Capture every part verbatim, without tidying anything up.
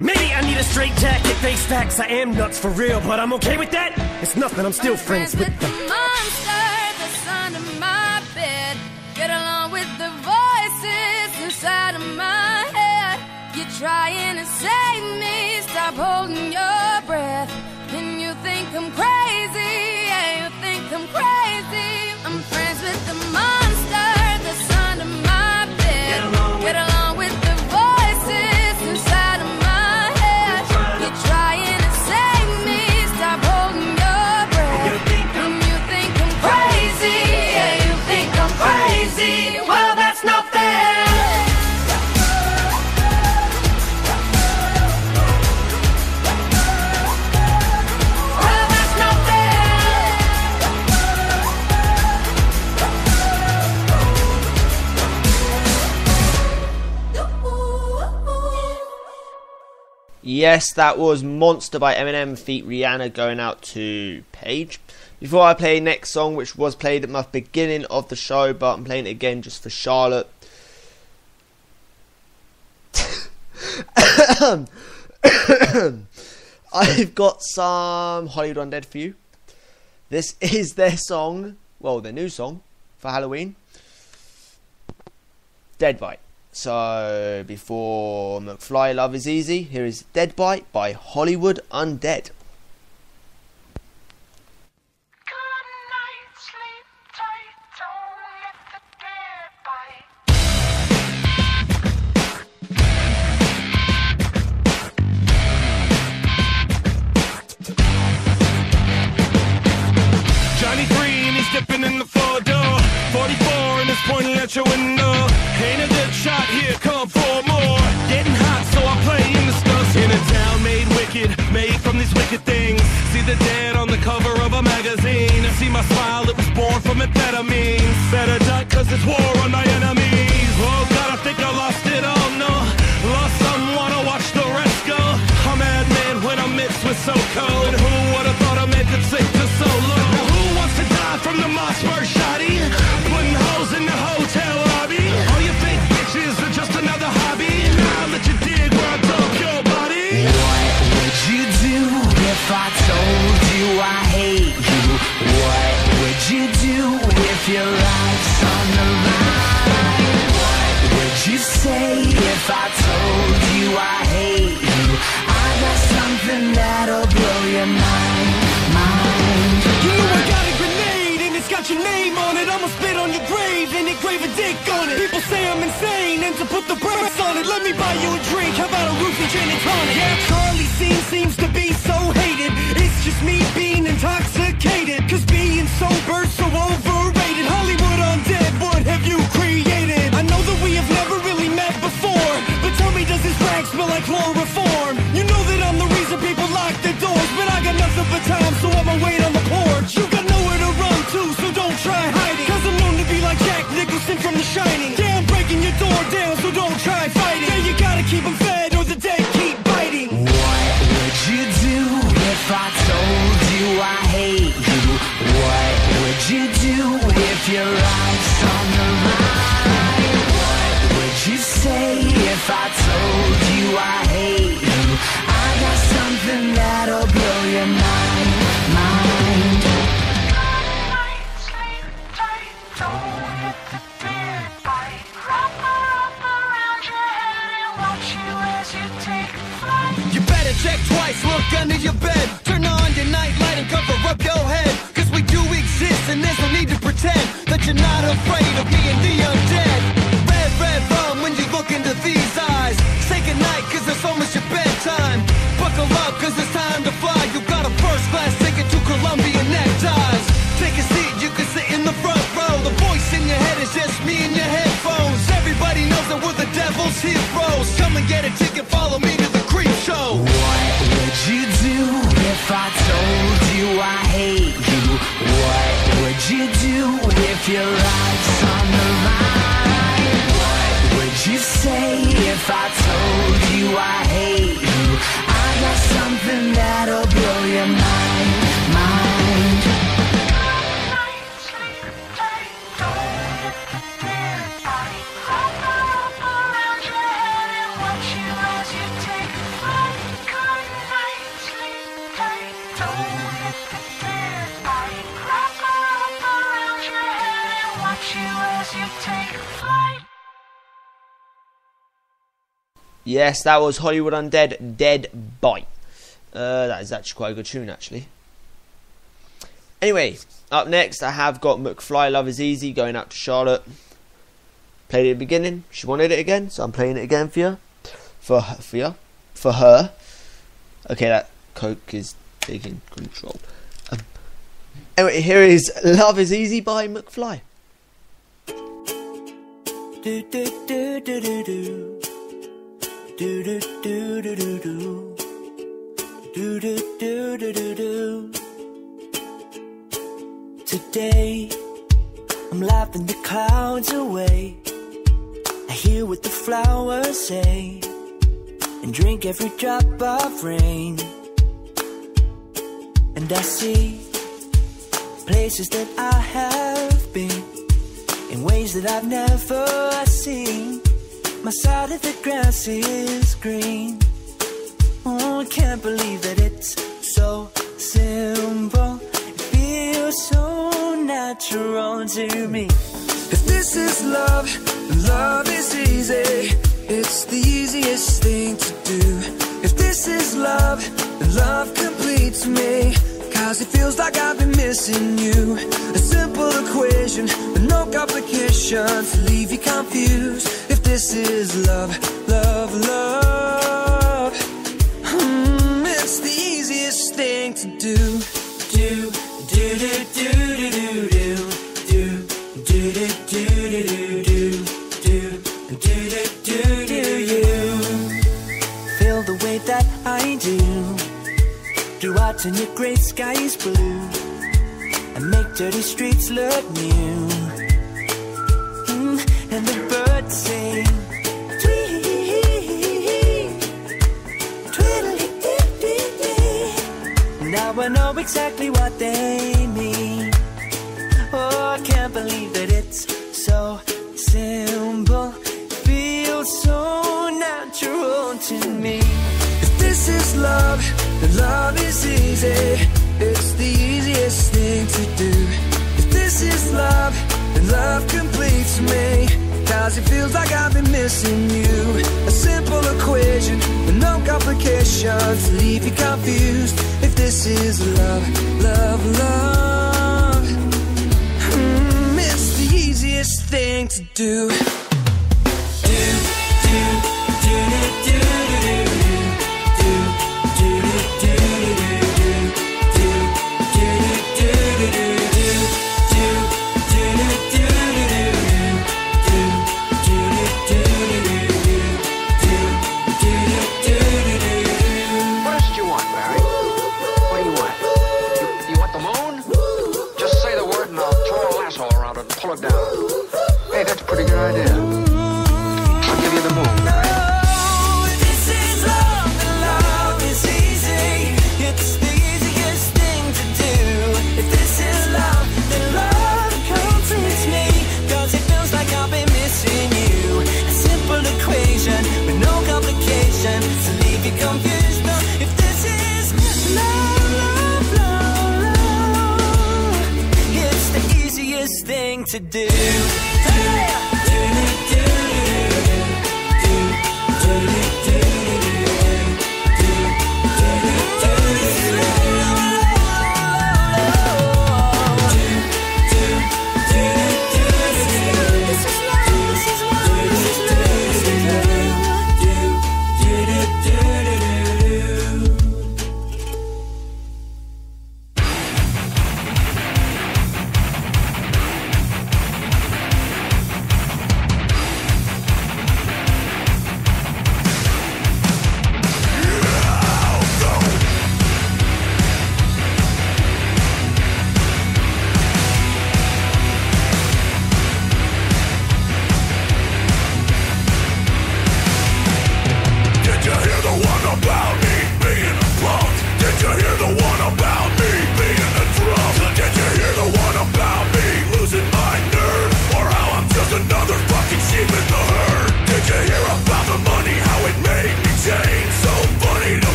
Maybe I need a straight jacket, face facts, I am nuts for real, but I'm okay with that. It's nothing, I'm still I'm friends, friends with with them. the monster that's under my bed. Get along with the voices inside of my head. You're trying to save me, stop holding your breath. And you think I'm crazy, yeah, you think I'm crazy. I'm friends with the monster that's under my bed. Get along with, Get along with the voices inside of my head. You're trying to save me, stop holding your breath. You think I'm, and you think I'm crazy, yeah, you think I'm crazy. Well, that's not fair. Yes, that was Monster by Eminem feat Rihanna, going out to Paige. Before I play next song, which was played at my beginning of the show, but I'm playing it again just for Charlotte. I've got some Hollywood Undead for you. This is their song, well, their new song for Halloween, Dead Bite. So, before McFly Love Is Easy, here is Dead Bite by Hollywood Undead. Johnny three and he's dipping in the four door. forty-four and it's pointing at your window. Ain't a good shot here, come for more. Getting hot, so I play in the stuff. In a town made wicked, made from these wicked things. See the dead on the cover of a magazine. See my smile, it was born from amphetamines. Better duck, cause it's war on my enemies. Oh God, I think I lost it all, no. Lost someone, I watch the rest go. I'm mad man when I'm mixed with so cold. And who would've thought a man could sink to so low? Now who wants to die from the Mossberg shotty? Putting holes in the hotel lobby. All you fake bitches are just another hobby. Now I'll let you dig where I dug your body. What would you do if I told you I hate you? What would you do if your life's on the line? What would you say if I told you I hate you? I got something that'll blow your mind, mind. You know I got a grenade and it's got your name on it. I'ma spit on your grave and engrave a dick on it. People say I'm insane and to put the brakes on it. Let me buy you a drink, how about a roofie gin and tonic? Yeah, Charlie's scene seems to be so hated. It's just me being intoxicated, cause being sober so overrated. Hollywood Undead, what have you created? I know that we have never really met before, but tell me, does this rag smell like chloroform? You know that I'm the reason people lock their doors, but I got nothing but time, so I'ma wait on the porch. You got nowhere to run to, so don't try hiding, cause I'm known to be like Jack Nicholson from The Shining. Yeah, I'm breaking your door down, so don't try fighting. Yeah, you gotta keep them fed or the dead keep biting. What would you do if I told you I hate you? What would you do if your life's on the line? What would you say if I told you I hate you? I got something that'll blow your mind, mind. You better check twice, look under your bed. Turn on your nightlight and cover up your head. Cause we do exist and there's no need to pretend that you're not afraid of me and the undead. Red, red rum when you look into these eyes. Say goodnight cause it's almost your bedtime. Buckle up cause it's time to fly. You got a first class ticket to Columbia neckties. Take a seat, you can sit in the front row. The voice in your head is just me and your headphones. Everybody knows that we're the devil's heroes. Come and get a ticket, follow me to the creep show. What would you do if I told you I hate you? What would you do if your life's on the line? What would you say if I told you I hate you? I got something that'll blow your mind, mind. Yes, that was Hollywood Undead, Dead Bite. Uh, that is actually quite a good tune, actually. Anyway, up next I have got McFly, Love Is Easy, going out to Charlotte. Played it at the beginning, she wanted it again, so I'm playing it again for you. For her, for you. For her. Okay, that Coke is taking control. Um, anyway, here is Love Is Easy by McFly. Do do do do do do. Do do do do do do. Do do do do do do. Today I'm laughing the clouds away. I hear what the flowers say and drink every drop of rain. And I see places that I have been in ways that I've never seen. My side of the grass is green. Oh, I can't believe that it's so simple. It feels so natural to me. If this is love, then love is easy. It's the easiest thing to do. If this is love, then love completes me. Cause it feels like I've been missing you. A simple equation with no complications to leave you confused. If this is love, love, love, mm, it's the easiest thing to do. Do, do, do, do, do, do, do. Do, do, do, do, do, do, do. Do, do, do, do, you. Feel the way that I do. Do I turn your gray skies blue and make dirty streets look new? Mm, and the birds sing tweet, tweedly-dee-dee-dee. Now I know exactly what they mean. Oh, I can't believe that it's so simple. Feels so natural to me. If this is love, then love is easy. It's the easiest thing to do. If this is love, then love completes me. Cause it feels like I've been missing you. A simple equation with no complications to leave you confused. If this is love, love, love, mm, it's the easiest thing to do. Do, do, do, do, do, do, do. Pull it down. Hey, that's a pretty good idea. I'll give you the moon. No, this is love, and love is easy. It's the easiest thing to do. If this is love, then love completes me. Cause it feels like I've been missing you. A simple equation with no complication to leave you confused. No, if this is love, love, love, love, it's the easiest thing to do. Hey!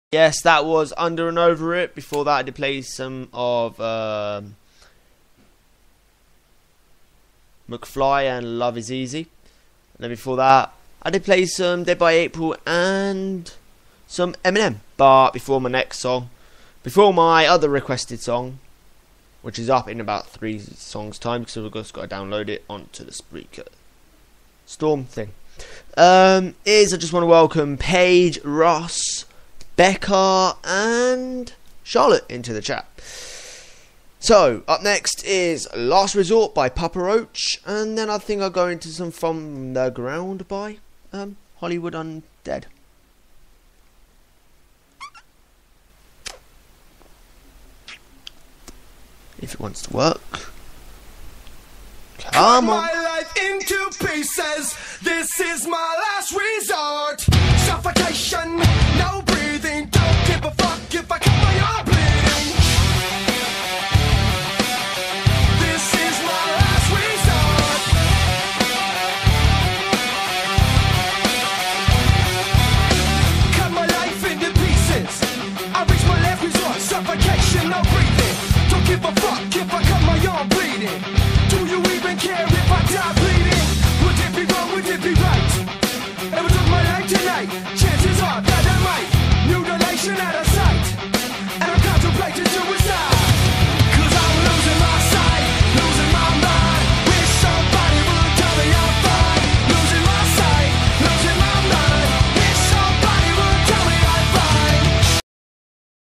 Yes, that was Under and Over It. Before that, I did play some of um, McFly and Love Is Easy. And then before that, I did play some Dead by April and some Eminem. But before my next song, before my other requested song, which is up in about three songs' time, because I've just got to download it onto the Spreaker Storm thing, um, is I just want to welcome Paige, Ross, Becca and Charlotte into the chat. So, up next is Last Resort by Papa Roach, and then I think I'll go into some From the Ground by um, Hollywood Undead. If it wants to work. Come on. My life into pieces. This is my last resort. Suffocation. No